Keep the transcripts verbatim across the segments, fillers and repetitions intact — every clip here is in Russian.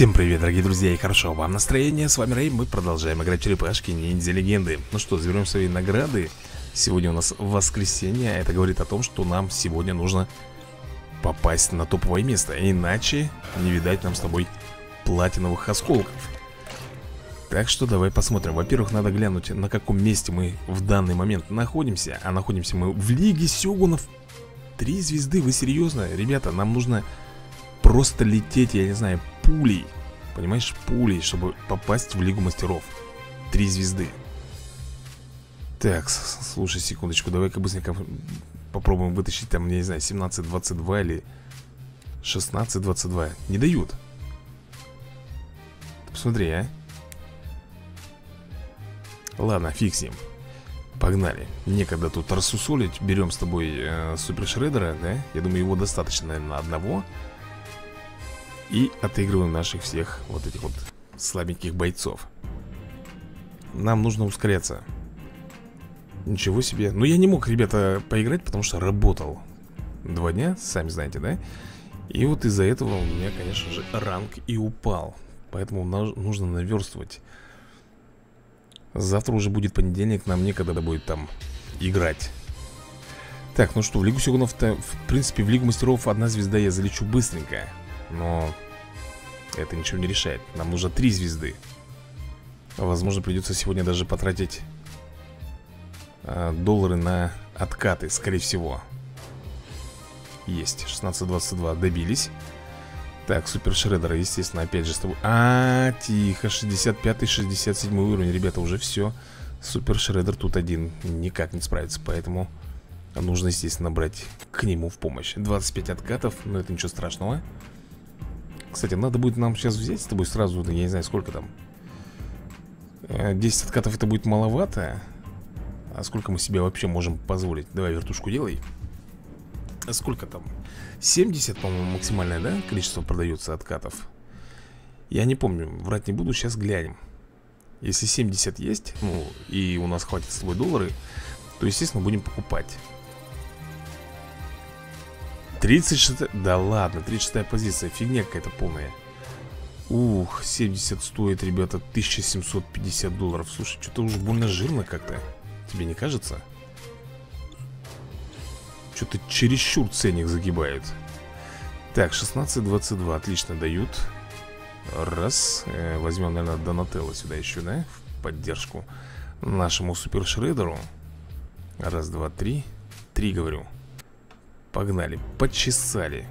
Всем привет, дорогие друзья, и хорошо вам настроение. С вами Рэй, мы продолжаем играть в черепашки ниндзя легенды. Ну что, заберем свои награды. Сегодня у нас воскресенье. Это говорит о том, что нам сегодня нужно попасть на топовое место. Иначе не видать нам с тобой платиновых осколков. Так что давай посмотрим. Во-первых, надо глянуть, на каком месте мы в данный момент находимся. А находимся мы в Лиге Сёгунов. Три звезды, вы серьезно? Ребята, нам нужно просто лететь, я не знаю, пулей. Понимаешь, пулей, чтобы попасть в Лигу Мастеров. Три звезды. Так, слушай, секундочку. Давай-ка быстренько попробуем вытащить там, я не знаю, семнадцать двадцать два или шестнадцать двадцать два. Не дают. Ты посмотри, а. Ладно, фиг с ним. Погнали. Некогда тут рассусолить. Берем с тобой э, Супер Шреддера, да? Я думаю, его достаточно, наверное, одного. И отыгрываем наших всех вот этих вот слабеньких бойцов. Нам нужно ускоряться. Ничего себе. Ну, я не мог, ребята, поиграть, потому что работал два дня, сами знаете, да? И вот из-за этого у меня, конечно же, ранг и упал. Поэтому нужно наверстывать. Завтра уже будет понедельник, нам некогда будет там играть. Так, ну что, в Лигу Сёгунов-то, в принципе, в Лигу Мастеров одна звезда я залечу быстренько. Но это ничего не решает. Нам нужно три звезды. Возможно, придется сегодня даже потратить а, доллары на откаты, скорее всего. Есть, шестнадцать двадцать два, добились. Так, Супер Шреддера, естественно, опять же с тобой. А, тихо, шестьдесят пятый, шестьдесят седьмой уровень. Ребята, уже все. Супер Шреддер тут один никак не справится. Поэтому нужно, естественно, брать к нему в помощь. Двадцать пять откатов, но это ничего страшного. Кстати, надо будет нам сейчас взять с тобой сразу, я не знаю, сколько там. Десять откатов это будет маловато. А сколько мы себе вообще можем позволить? Давай вертушку делай. А сколько там? семьдесят, по-моему, максимальное, да? Количество продается откатов. Я не помню, врать не буду, сейчас глянем. Если семьдесят есть, ну, и у нас хватит с тобой доллары, то, естественно, будем покупать. тридцать шесть... Да ладно, тридцать шестая позиция. Фигня какая-то полная. Ух, семьдесят стоит, ребята, тысяча семьсот пятьдесят долларов. Слушай, что-то уже больно жирно как-то. Тебе не кажется? Что-то чересчур ценник загибают. Так, шестнадцать двадцать два. Отлично дают. Раз. э, Возьмем, наверное, Донателло сюда еще, да? В поддержку нашему Супер Шреддеру. Раз, два, три. Три, говорю. Погнали, почесали.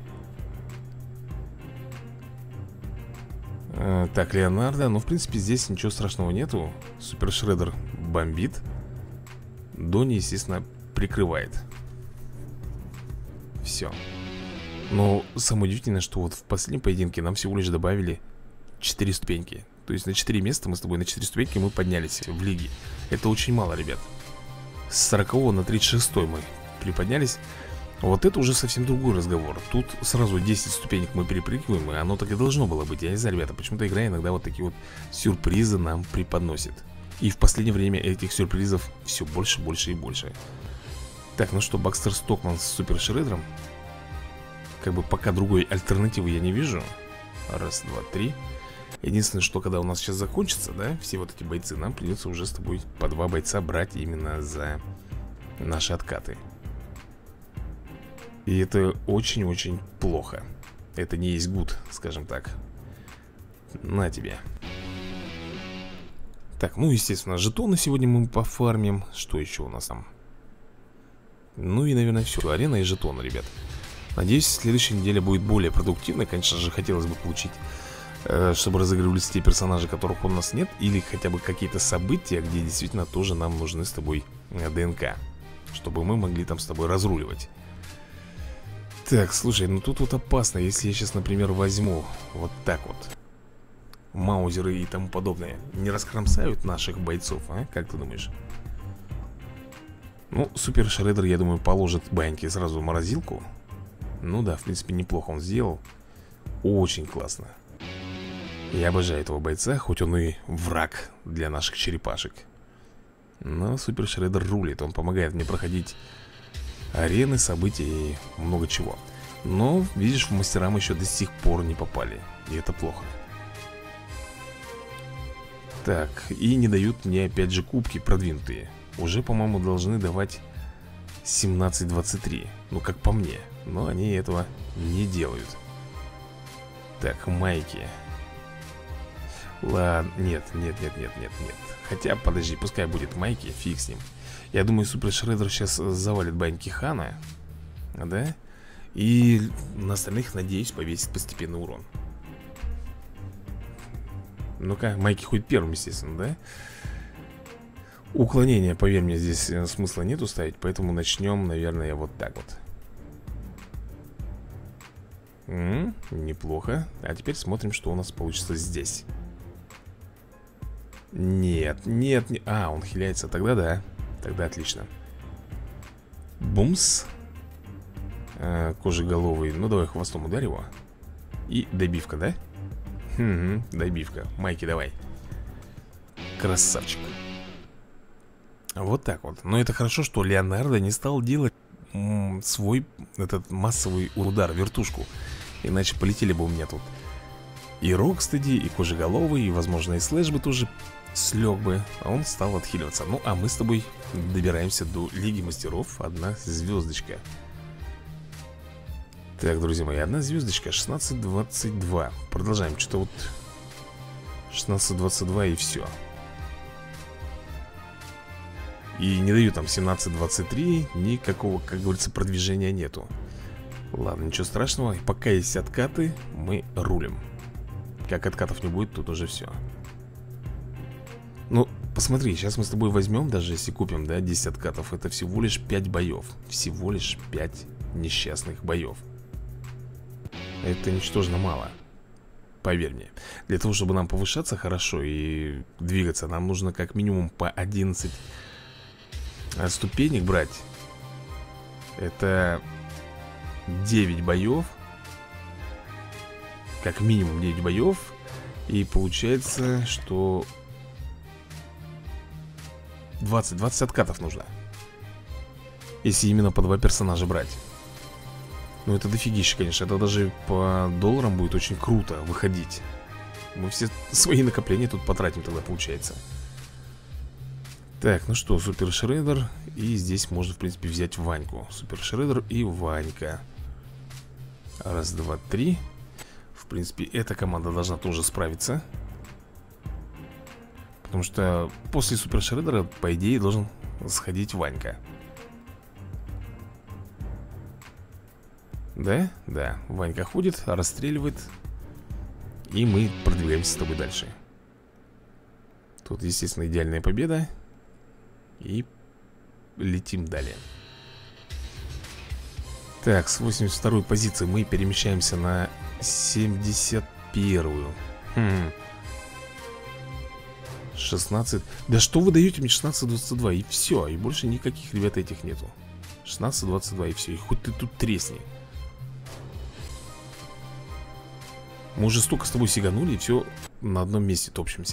э, Так, Леонардо. Ну, в принципе, здесь ничего страшного нету. Супер Шреддер бомбит. Дони, естественно, прикрывает. Все. Но самое удивительное, что вот в последнем поединке нам всего лишь добавили четыре ступеньки. То есть на четыре места мы с тобой, на четыре ступеньки мы поднялись в лиге. Это очень мало, ребят. С сорокового на тридцать шестой мы приподнялись. Вот это уже совсем другой разговор. Тут сразу десять ступенек мы перепрыгиваем, и оно так и должно было быть. Я не знаю, ребята, почему-то игра иногда вот такие вот сюрпризы нам преподносит. И в последнее время этих сюрпризов все больше, больше и больше. Так, ну что, Бакстер Стокман с Супер Шреддером. Как бы пока другой альтернативы я не вижу. Раз, два, три. Единственное, что когда у нас сейчас закончится, да, все вот эти бойцы, нам придется уже с тобой по два бойца брать именно за наши откаты. И это очень-очень плохо. Это не есть гуд, скажем так. На тебе. Так, ну, естественно, жетоны сегодня мы пофармим. Что еще у нас там? Ну и, наверное, все. Арена и жетоны, ребят. Надеюсь, следующая неделя будет более продуктивной. Конечно же, хотелось бы получить, э, чтобы разыгрывались те персонажи, которых у нас нет. Или хотя бы какие-то события, где действительно тоже нам нужны с тобой ДНК, чтобы мы могли там с тобой разруливать. Так, слушай, ну тут вот опасно. Если я сейчас, например, возьму вот так вот маузеры и тому подобное, не раскромсают наших бойцов, а? Как ты думаешь? Ну, Супер Шреддер, я думаю, положит баньки сразу в морозилку. Ну да, в принципе, неплохо он сделал. Очень классно. Я обожаю этого бойца, хоть он и враг для наших черепашек. Но Супер Шреддер рулит. Он помогает мне проходить арены, события и много чего. Но, видишь, в мастера мы еще до сих пор не попали. И это плохо. Так, и не дают мне опять же кубки продвинутые. Уже, по-моему, должны давать семнадцать двадцать три. Ну, как по мне. Но они этого не делают. Так, майки. Ладно, нет, нет, нет, нет, нет, нет. Хотя, подожди, пускай будет майки, фиг с ним. Я думаю, Супер Шреддер сейчас завалит баньки Хана. Да? И на остальных, надеюсь, повесит постепенный урон. Ну-ка, майки хоть первым, естественно, да? Уклонения, поверь мне, здесь смысла нету ставить. Поэтому начнем, наверное, вот так вот. М-м, неплохо. А теперь смотрим, что у нас получится здесь. Нет, нет, не... А, он хиляется, тогда да. Тогда отлично. Бумс. а, Кожеголовый. Ну, давай хвостом ударь его. И добивка, да? Угу, добивка. Майки, давай. Красавчик. Вот так вот. Но это хорошо, что Леонардо не стал делать м, свой этот массовый удар, вертушку. Иначе полетели бы у меня тут и Рокстеди, и Кожеголовый, и, возможно, и Слэш бы тоже слег бы. А он стал отхиливаться. Ну, а мы с тобой добираемся до Лиги Мастеров. Одна звездочка. Так, друзья мои, одна звездочка, шестнадцать двадцать два. Продолжаем, что-то вот шестнадцать двадцать два и все. И не дают там семнадцать двадцать три. Никакого, как говорится, продвижения нету. Ладно, ничего страшного. Пока есть откаты, мы рулим. Как откатов не будет, тут уже все. Ну, посмотри, сейчас мы с тобой возьмем, даже если купим, да, десять откатов. Это всего лишь пять боев. Всего лишь пять несчастных боев. Это ничтожно мало. Поверь мне. Для того, чтобы нам повышаться хорошо и двигаться, нам нужно как минимум по одиннадцать ступенек брать. Это девять боев. Как минимум девять боев. И получается, что двадцать, двадцать откатов нужно. Если именно по два персонажа брать. Ну это дофигища, конечно. Это даже по долларам будет очень круто выходить. Мы все свои накопления тут потратим тогда, получается. Так, ну что, Супер Шреддер. И здесь можно, в принципе, взять Ваньку. Супер Шреддер и Ванька. Раз, два, три. В принципе, эта команда должна тоже справиться. Потому что после Супер Шреддера, по идее, должен сходить Ванька. Да? Да. Ванька ходит, расстреливает. И мы продвигаемся с тобой дальше. Тут, естественно, идеальная победа. И летим далее. Так, с восемьдесят второй позиции мы перемещаемся на семьдесят первую. Хм. шестнадцать. Да что вы даете мне шестнадцать двадцать два? И все, и больше никаких, ребят, этих нету. шестнадцать двадцать два и все, и хоть ты тут тресни. Мы уже столько с тобой сиганули, и все на одном месте топчемся.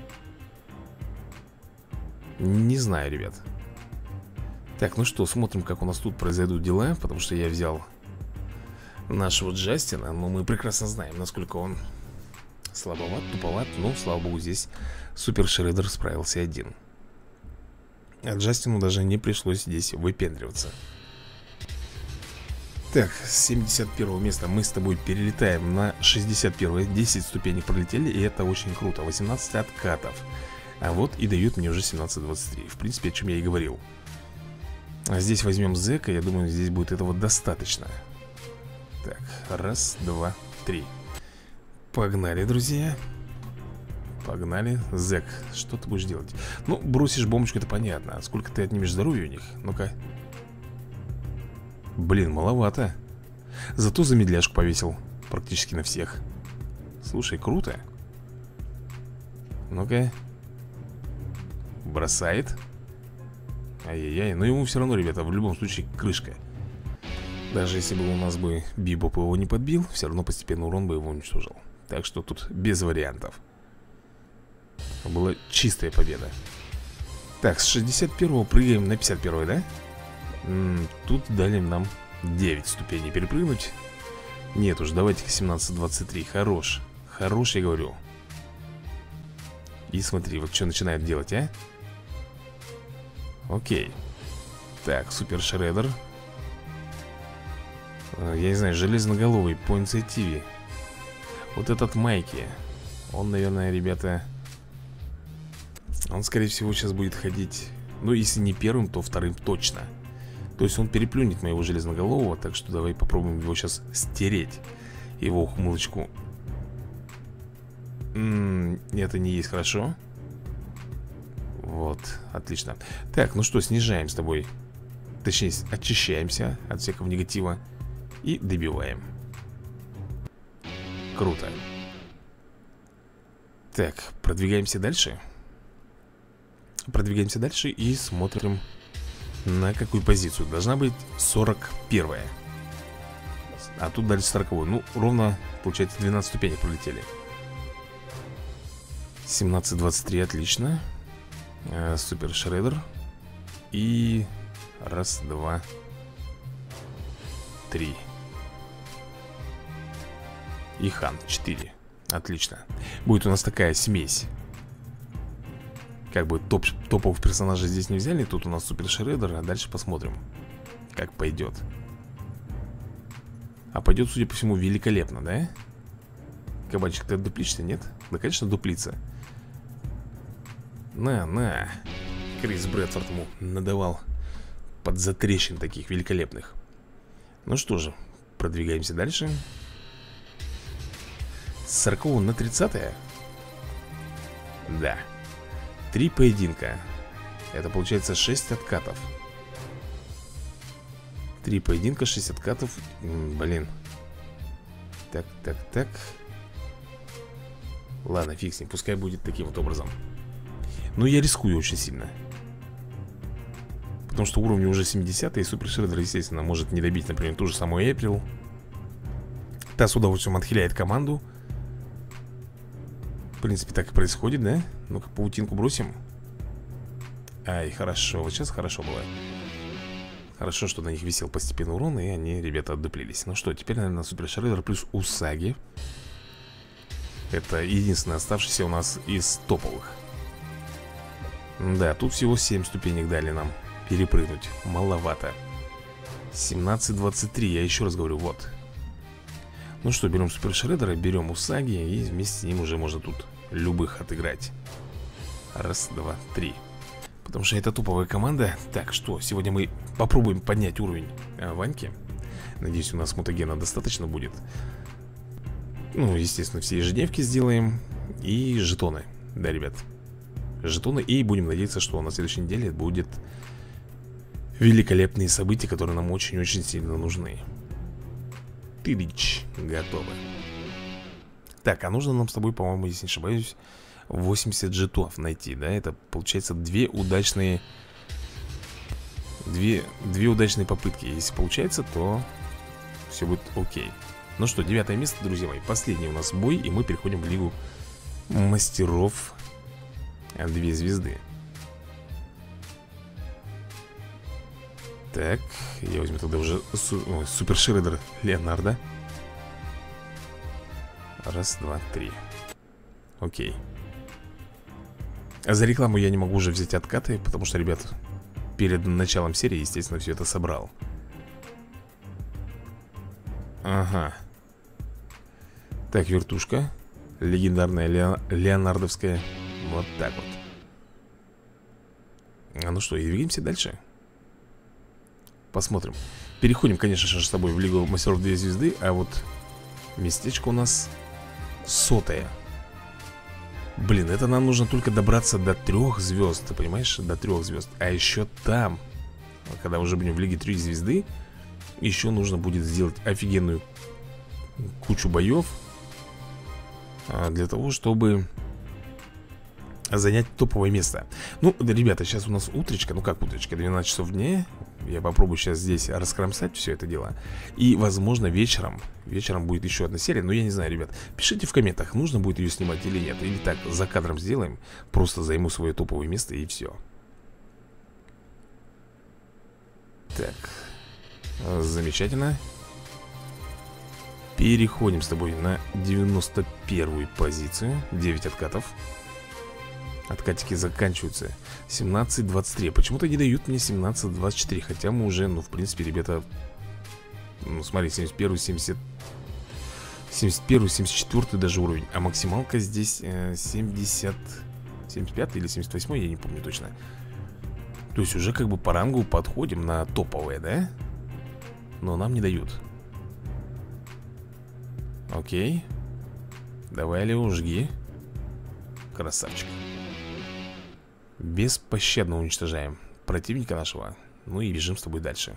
Не знаю, ребят. Так, ну что, смотрим, как у нас тут произойдут дела. Потому что я взял нашего Джастина. Но мы прекрасно знаем, насколько он слабоват, туповат. Но, слава богу, здесь Супер Шреддер справился один. А Джастину даже не пришлось здесь выпендриваться. Так, с семьдесят первого места мы с тобой перелетаем на шестьдесят первое. десять ступеней пролетели, и это очень круто. восемнадцать откатов. А вот и дают мне уже семнадцать двадцать три. В принципе, о чем я и говорил. А здесь возьмем Зека. Я думаю, здесь будет этого достаточно. Так, раз, два, три. Погнали, друзья. Погнали. Зек, что ты будешь делать? Ну, бросишь бомбочку, это понятно. А сколько ты отнимешь здоровья у них? Ну-ка. Блин, маловато. Зато замедляшку повесил практически на всех. Слушай, круто. Ну-ка. Бросает. Ай-яй-яй, но ему все равно, ребята, в любом случае крышка. Даже если бы у нас бы Бибоп его не подбил, все равно постепенно урон бы его уничтожил. Так что тут без вариантов. Была чистая победа. Так, с шестьдесят первого прыгаем на пятьдесят первое, да? М-м, тут дали нам девять ступеней перепрыгнуть. Нет уж, давайте-ка семнадцать двадцать три. Хорош. Хорош, я говорю. И смотри, вот что начинает делать, а? Окей. Так, супер шредер. Я не знаю, железноголовый по инициативе. Вот этот Майки. Он, наверное, ребята, он, скорее всего, сейчас будет ходить. Ну, если не первым, то вторым точно. То есть он переплюнет моего железноголового. Так что давай попробуем его сейчас стереть. Его ухмылочку. М-м, это не есть хорошо. Вот, отлично. Так, ну что, снижаем с тобой. Точнее, очищаемся от всякого негатива. И добиваем. Круто. Так, продвигаемся дальше. Продвигаемся дальше и смотрим, на какую позицию. Должна быть сорок первая. А тут дальше сороковой. Ну, ровно, получается, двенадцать ступеней пролетели. семнадцать двадцать три, отлично. э, Супер шредер. И раз, два, три. И хан, четыре. Отлично. Будет у нас такая смесь. Как бы топ, топовых персонажей здесь не взяли. Тут у нас супер шредер. А дальше посмотрим, как пойдет. А пойдет, судя по всему, великолепно, да? Кабанчик, ты дуплишься, нет? Да, конечно, дуплится. На, на. Крис Брэдфорд ему надавал под затрещин таких великолепных. Ну что же, продвигаемся дальше. С сорокового на тридцатое. Да. Три поединка. Это получается шесть откатов. Три поединка, шесть откатов. М, Блин. Так, так, так. Ладно, фиг с ним, пускай будет таким вот образом. Но я рискую очень сильно. Потому что уровни уже семидесятые. И супер шредер, естественно, может не добить, например, ту же самую Эйприл. Та с удовольствием отхиляет команду. В принципе, так и происходит, да? Ну-ка, паутинку бросим. Ай, хорошо, вот сейчас хорошо было. Хорошо, что на них висел постепенный урон. И они, ребята, отдуплились. Ну что, теперь, наверное, супер шредер плюс Усаги. Это единственный оставшийся у нас из топовых. Да, тут всего семь ступенек дали нам перепрыгнуть. Маловато. семнадцать двадцать три, я еще раз говорю, вот. Ну что, берем супер шредера, берем Усаги. И вместе с ним уже можно тут любых отыграть. Раз, два, три. Потому что это топовая команда. Так, что, сегодня мы попробуем поднять уровень а, Ваньки. Надеюсь, у нас мутагена достаточно будет. Ну, естественно, все ежедневки сделаем. И жетоны, да, ребят. Жетоны, и будем надеяться, что на следующей неделе будет великолепные события, которые нам очень-очень сильно нужны. Тыдыч, готово. Так, а нужно нам с тобой, по-моему, если не ошибаюсь, восемьдесят жетонов найти, да? Это, получается, две удачные Две, две удачные попытки. Если получается, то все будет окей. Ну что, девятое место, друзья мои. Последний у нас бой, и мы переходим в Лигу Мастеров. Две звезды. Так, я возьму тогда уже су Ой, супер шредер Леонардо. Раз, два, три. Окей. А за рекламу я не могу уже взять откаты, потому что, ребят, перед началом серии, естественно, все это собрал. Ага. Так, вертушка. Легендарная Лео... Леонардовская. Вот так вот. А ну что, и двигаемся дальше. Посмотрим. Переходим, конечно же, с тобой в Лигу Мастеров две звезды. А вот местечко у нас сотое. Блин, это нам нужно только добраться до трех звезд. Ты понимаешь? До трех звезд. А еще там, когда уже будем в Лиге три звезды, еще нужно будет сделать офигенную кучу боев для того, чтобы занять топовое место. Ну, ребята, сейчас у нас утречка. Ну как утречка? двенадцать часов дня. Я попробую сейчас здесь раскромсать все это дело. И, возможно, вечером Вечером будет еще одна серия. Но я не знаю, ребят, пишите в комментах, нужно будет ее снимать или нет. Или так, за кадром сделаем. Просто займу свое топовое место и все. Так. Замечательно. Переходим с тобой на девяносто первую позицию. девять откатов. Откатики заканчиваются. Семнадцать двадцать три. Почему-то не дают мне семнадцать двадцать четыре. Хотя мы уже, ну, в принципе, ребята. Ну, смотри, семьдесят один, семьдесят семьдесят один, семьдесят четыре даже уровень. А максималка здесь э, семьдесят семьдесят пять или семьдесят восемь, я не помню точно. То есть уже как бы по рангу подходим на топовые, да? Но нам не дают. Окей. Давай, Лео, жги. Красавчик. Беспощадно уничтожаем противника нашего. Ну и бежим с тобой дальше.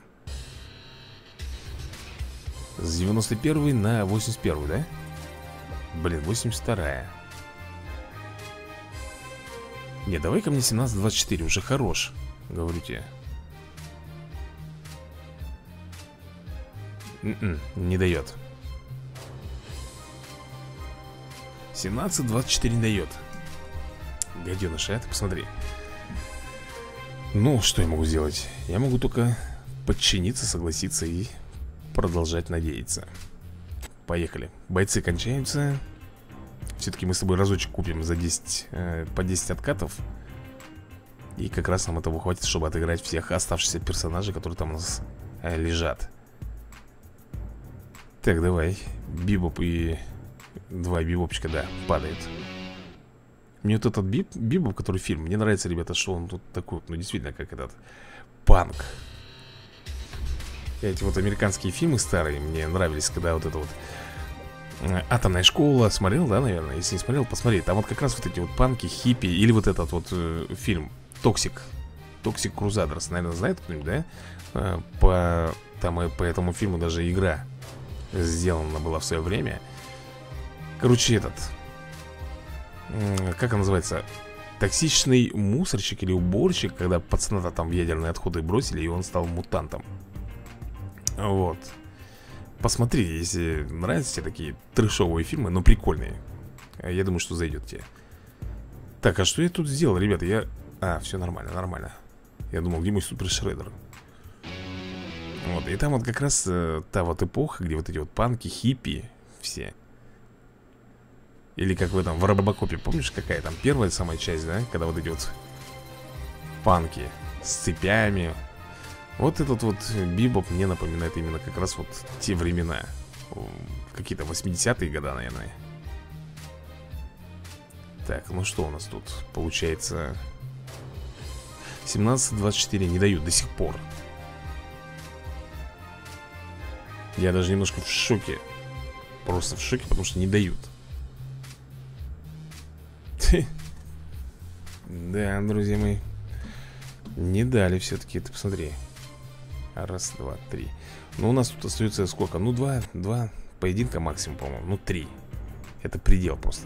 С девяносто первой на восемьдесят первую, да? Блин, восемьдесят вторая. Не, давай ко мне семнадцать двадцать четыре, уже хорош. Говорю тебе. Н-н, не дает. семнадцать двадцать четыре не дает. Гаденыш, а ты посмотри. Ну, что я могу сделать? Я могу только подчиниться, согласиться и продолжать надеяться. Поехали. Бойцы кончаются. Все-таки мы с тобой разочек купим за десять, э, по десять откатов. И как раз нам этого хватит, чтобы отыграть всех оставшихся персонажей, которые там у нас э, лежат. Так, давай. Бибоп и... Два бибопчика, да, падает. Мне вот этот биб, бибоп, который фильм, мне нравится, ребята, что он тут такой, ну, действительно, как этот панк. Эти вот американские фильмы старые мне нравились, когда вот это вот Атомная школа, смотрел, да, наверное? Если не смотрел, посмотри. Там вот как раз вот эти вот панки, хиппи. Или вот этот вот э, фильм Токсик Токсик Крузадерс, наверное, знает кто-нибудь, да? Э, по, там, э, по этому фильму даже игра сделана была в свое время. Короче, этот э, как он называется? Токсичный мусорщик или уборщик. Когда пацана там в ядерные отходы бросили, и он стал мутантом. Вот. Посмотри, если нравятся тебе такие трэшовые фильмы, но прикольные. Я думаю, что зайдет тебе. Так, а что я тут сделал, ребята? Я... А, все нормально, нормально. Я думал, где мой супер шредер? Вот, и там вот как раз э, та вот эпоха, где вот эти вот панки, хиппи все. Или как в этом, в Робокопе, помнишь, какая там первая самая часть, да? Когда вот эти вот панки с цепями. Вот этот вот бибоп мне напоминает именно как раз вот те времена. Какие-то восьмидесятые года, наверное. Так, ну что у нас тут? Получается семнадцать двадцать четыре не дают до сих пор. Я даже немножко в шоке. Просто в шоке, потому что не дают. Да, друзья мои, не дали все-таки, ты посмотри. Раз, два, три. Ну, у нас тут остается сколько? Ну, два, два поединка максимум, по-моему. Ну, три. Это предел просто.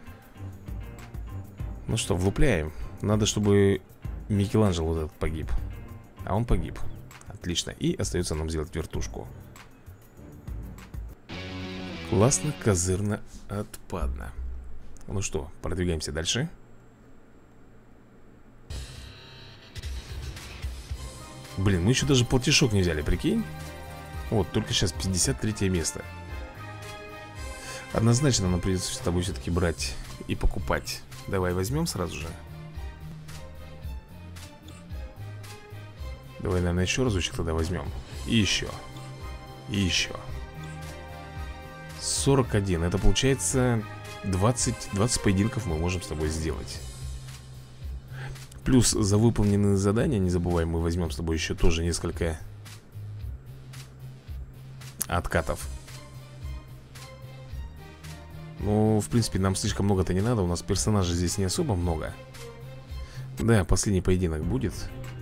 Ну что, влупляем. Надо, чтобы Микеланджело вот этот погиб. А он погиб. Отлично. И остается нам сделать вертушку. Классно, козырно, отпадно. Ну что, продвигаемся дальше. Блин, мы еще даже платежок не взяли, прикинь. Вот, только сейчас пятьдесят третье место. Однозначно нам придется с тобой все-таки брать и покупать. Давай возьмем сразу же. Давай, наверное, еще разочек тогда возьмем. И еще. И еще. сорок один. Это получается двадцать, двадцать поединков мы можем с тобой сделать. Плюс за выполненные задания, не забываем, мы возьмем с тобой еще тоже несколько откатов. Ну, в принципе, нам слишком много-то не надо. У нас персонажей здесь не особо много. Да, последний поединок будет.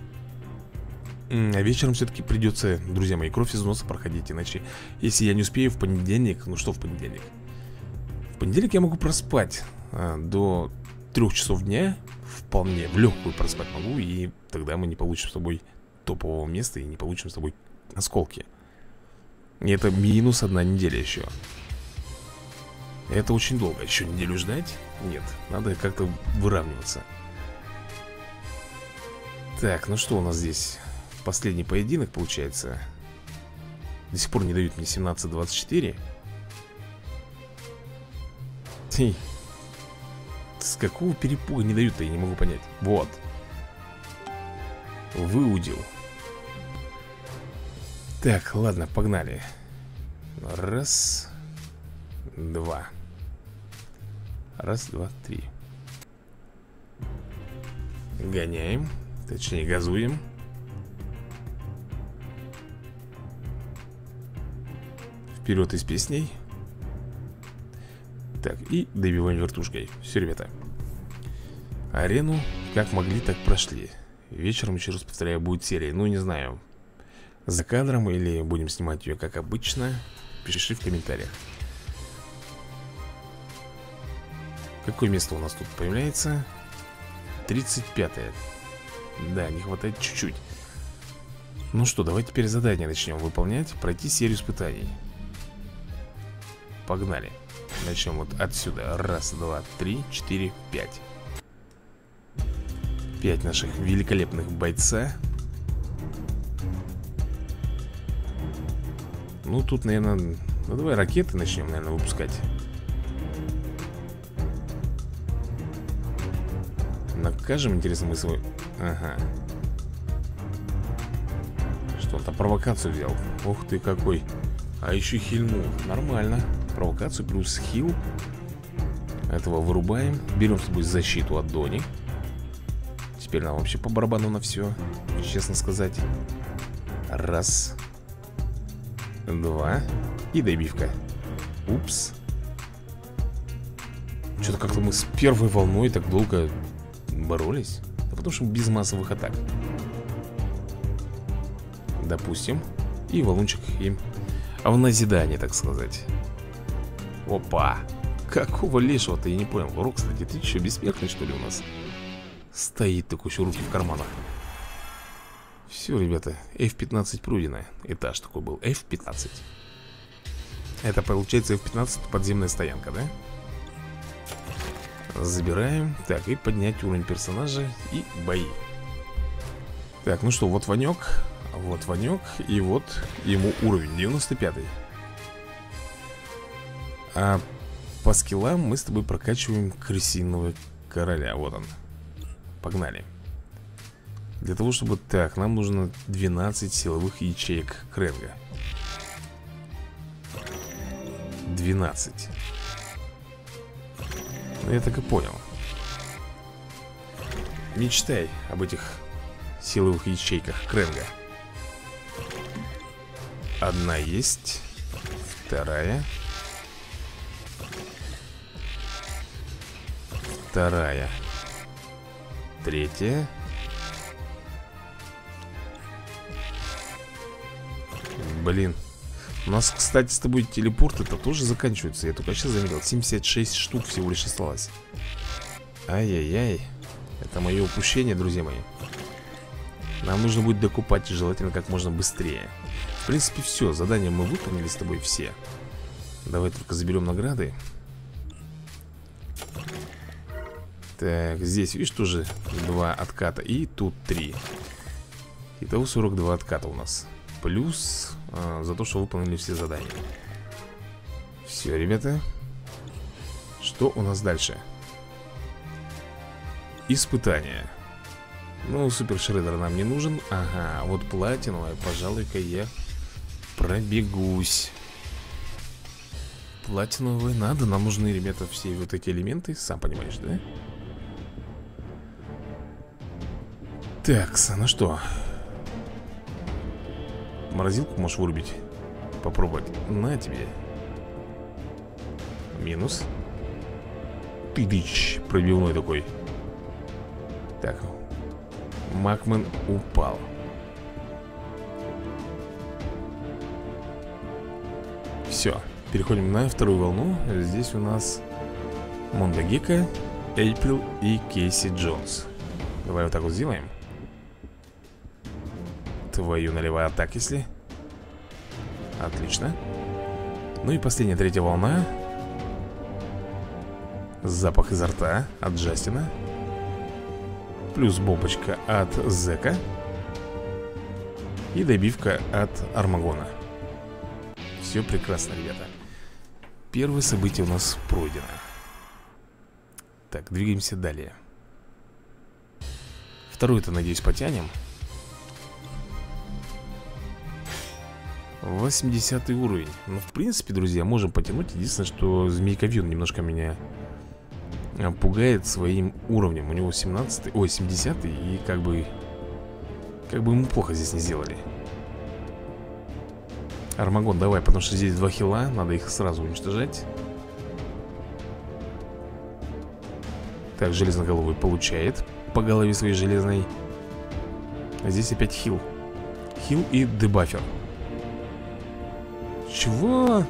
А вечером все-таки придется, друзья мои, кровь из носа проходить. Иначе, если я не успею в понедельник. Ну что в понедельник? В понедельник я могу проспать а, до трех часов дня. Вполне, в легкую проспать могу. И тогда мы не получим с тобой топового места. И не получим с тобой осколки. И это минус одна неделя еще. Это очень долго. Еще неделю ждать? Нет, надо как-то выравниваться. Так, ну что у нас здесь? Последний поединок получается. До сих пор не дают мне семнадцать двадцать четыре. какого перепуга не дают-то, я не могу понять. Вот. Выудил. Так, ладно, погнали. Раз. Два. Раз, два, три. Гоняем. Точнее, газуем. Вперед из песней. Так, и добиваем вертушкой. Все, ребята. Арену как могли, так прошли. Вечером, еще раз повторяю, будет серия. Ну, не знаю, за кадром или будем снимать ее как обычно. Пиши в комментариях. Какое место у нас тут появляется? тридцать пятое. Да, не хватает чуть-чуть. Ну что, давай теперь задание начнем выполнять. Пройти серию испытаний. Погнали. Начнем вот отсюда. Раз, два, три, четыре, пять. Пять наших великолепных бойца. Ну, тут, наверное... Ну, давай ракеты начнем, наверное, выпускать. Накажем, интересно, мы свой... Ага. Что он там провокацию взял? Ух ты какой. А еще хильнул. Нормально. Провокацию плюс хил. Этого вырубаем. Берем с собой защиту от Дони. Теперь нам вообще по барабану на все, честно сказать. Раз. Два. И добивка. Упс. Что-то как-то мы с первой волной так долго боролись. Да потому что без массовых атак. Допустим. И валунчик им а в назидание, так сказать. Опа. Какого лешего-то, я не понял. Рок, кстати, ты что, бессмертный, что ли, у нас? Стоит такой, еще руки в карманах. Все, ребята, эф пятнадцать пройдено. Этаж такой был, эф пятнадцать. Это получается эф пятнадцать подземная стоянка, да? Забираем. Так, и поднять уровень персонажа и бои. Так, ну что, вот Ванек. Вот Ванек. И вот ему уровень девяносто пятый. А по скиллам мы с тобой прокачиваем крысиного короля. Вот он. Погнали. Для того, чтобы... Так, нам нужно двенадцать силовых ячеек Кренга. двенадцать. Ну, я так и понял. Мечтай об этих силовых ячейках Кренга. Одна есть. Вторая. Вторая. Третья. Блин. У нас, кстати, с тобой телепорты-то тоже заканчиваются. Я только сейчас заметил. семьдесят шесть штук всего лишь осталось. Ай-яй-яй. Это мое упущение, друзья мои. Нам нужно будет докупать, желательно как можно быстрее. В принципе, все. Задания мы выполнили с тобой все. Давай только заберем награды. Так, здесь, видишь, тоже два отката. И тут три. Итого сорок два отката у нас. Плюс а, за то, что выполнили все задания. Все, ребята. Что у нас дальше? Испытание. Ну, супер шредер нам не нужен. Ага, вот платиновая, пожалуй-ка я пробегусь. Платиновые надо. Нам нужны, ребята, все вот эти элементы. Сам понимаешь, да? Так, ну что? Морозилку можешь вырубить. Попробовать. На тебе. Минус. Тыдыч. Пробивной такой. Так. Макмен упал. Все. Переходим на вторую волну. Здесь у нас Мондагека, Эйприл и Кейси Джонс. Давай вот так вот сделаем. Твою налевая атака, если. Отлично. Ну и последняя, третья волна. Запах изо рта от Джастина. Плюс бомбочка от Зека. И добивка от Армагона. Все прекрасно, ребята. Первое событие у нас пройдено. Так, двигаемся далее. Вторую-то, надеюсь, потянем. восьмидесятый уровень. Ну, в принципе, друзья, можем потянуть. Единственное, что Змейковьюн немножко меня пугает своим уровнем. У него семнадцатый, ой, семидесятый. И как бы Как бы ему плохо здесь не сделали. Армагон, давай, потому что здесь два хила. Надо их сразу уничтожать. Так, железноголовый получает по голове своей железной. А здесь опять хил. Хил и дебафер. Чего?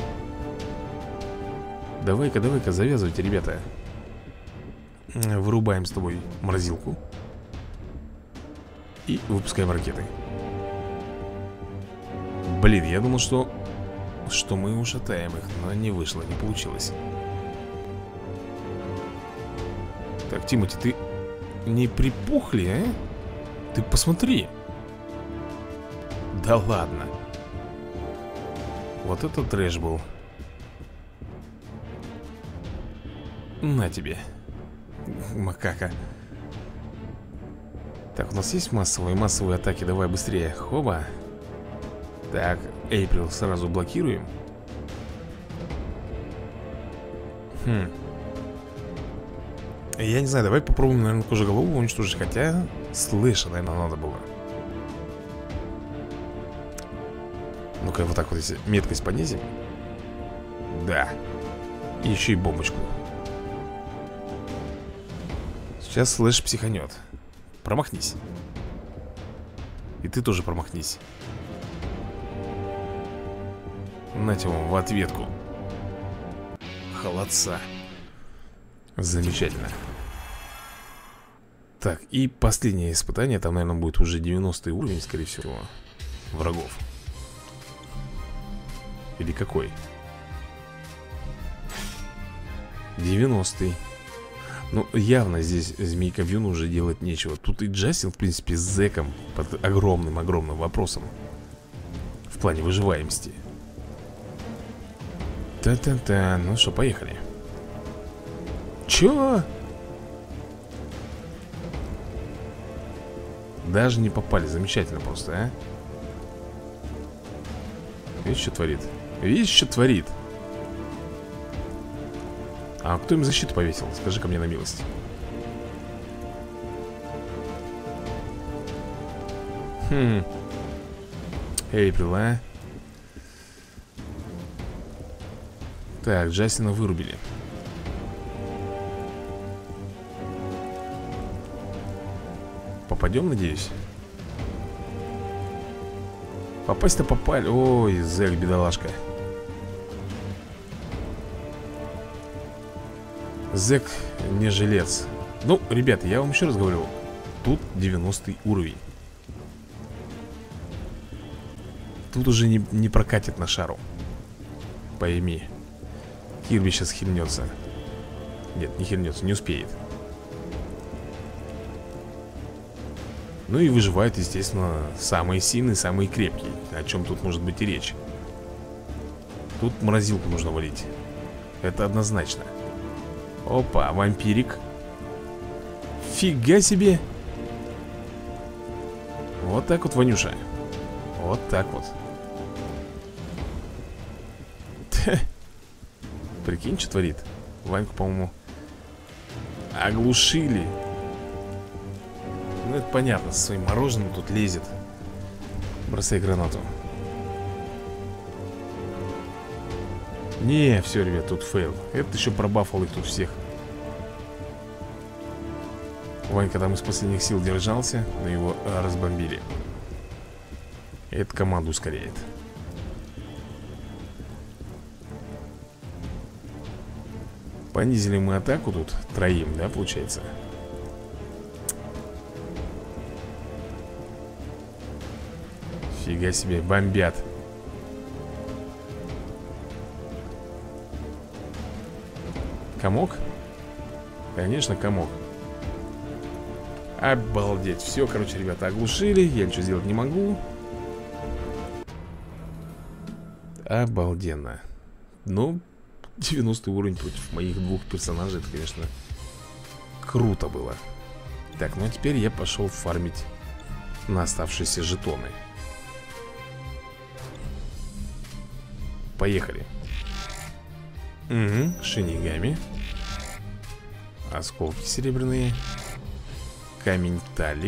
Давай-ка, давай-ка, завязывайте, ребята. Вырубаем с тобой морозилку. И выпускаем ракеты. Блин, я думал, что Что мы ушатаем их, но не вышло, не получилось. Так, Тимати, ты не припухли, а? Ты посмотри. Да ладно. Вот это трэш был. На тебе, макака. Так, у нас есть массовые, массовые атаки. Давай быстрее, хоба. Так, Эйприл сразу блокируем. Хм. Я не знаю, давай попробуем, наверное, кожеголового уничтожить. Хотя слэша, наверное, надо было. Ну-ка, вот так вот, если меткость понизим. Да. И еще и бомбочку. Сейчас слэш психанет. Промахнись. И ты тоже промахнись. Нате вам в ответку. Холодца. Замечательно. Так, и последнее испытание. Там, наверное, будет уже девяностый уровень, скорее всего, врагов. Или какой? девяностый. Ну, явно здесь Змейковьюну уже делать нечего. Тут и Джастин, в принципе, с зэком под огромным-огромным вопросом в плане выживаемости. Та-та-та, ну что, поехали. Чё? Даже не попали, замечательно просто, а? Видишь, что творит? Видишь, что творит? А кто им защиту повесил? Скажи-ка мне на милость. Хм. Эйприл, а? Так, Джастина вырубили. Попадем, надеюсь? Попасть-то попали. Ой, зэк, бедолашка. Зэк не жилец. Ну, ребята, я вам еще раз говорю. Тут девяностый уровень. Тут уже не, не прокатит на шару. Пойми. Кирби сейчас хильнется. Нет, не хильнется, не успеет. Ну и выживают, естественно, самые сильные, самые крепкие. О чем тут может быть и речь? Тут морозилку нужно валить. Это однозначно. Опа, вампирик. Фига себе. Вот так вот, Ванюша. Вот так вот. Прикинь, что творит. Ваньку, по-моему, оглушили. Ну, это понятно, со своим мороженым тут лезет. Бросай гранату. Не, все, ребят, тут фейл. Это еще пробафал их тут всех. Ванька там из последних сил держался, но его а, разбомбили. Это команду ускоряет. Понизили мы атаку тут троим, да, получается? Фига себе, бомбят. Комок? Конечно, комок. Обалдеть. Все, короче, ребята, оглушили. Я ничего сделать не могу. Обалденно. Ну, девяностый уровень против моих двух персонажей. Это, конечно, круто было. Так, ну а теперь я пошел фармить на оставшиеся жетоны. Поехали. Угу, шинигами. Осколки серебряные. Камень талик.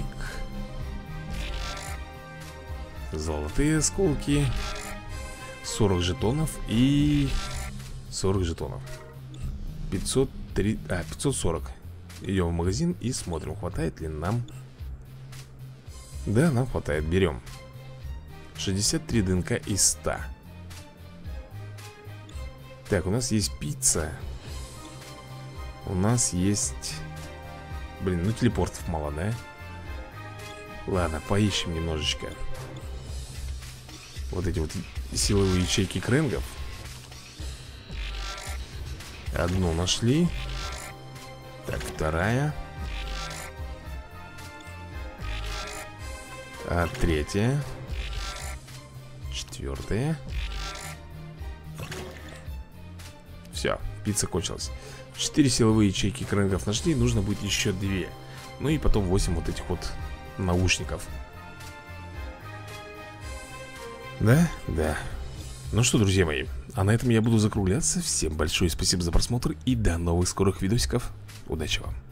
Золотые осколки. Сорок жетонов и сорок жетонов. Пятьсот три, а, пятьсот сорок. Идем в магазин и смотрим, хватает ли нам. Да, нам хватает, берем. Шестьдесят три ДНК из ста. Так, у нас есть пицца. У нас есть... Блин, ну телепортов мало, да? Ладно, поищем немножечко. Вот эти вот силовые ячейки крэнгов. Одну нашли. Так, вторая. А третья. Четвертая. Все, пицца кончилась. Четыре силовые ячейки крэнгов нашли. Нужно будет еще две. Ну и потом восемь вот этих вот наушников. Да, да. Ну что, друзья мои, а на этом я буду закругляться. Всем большое спасибо за просмотр и до новых скорых видосиков. Удачи вам.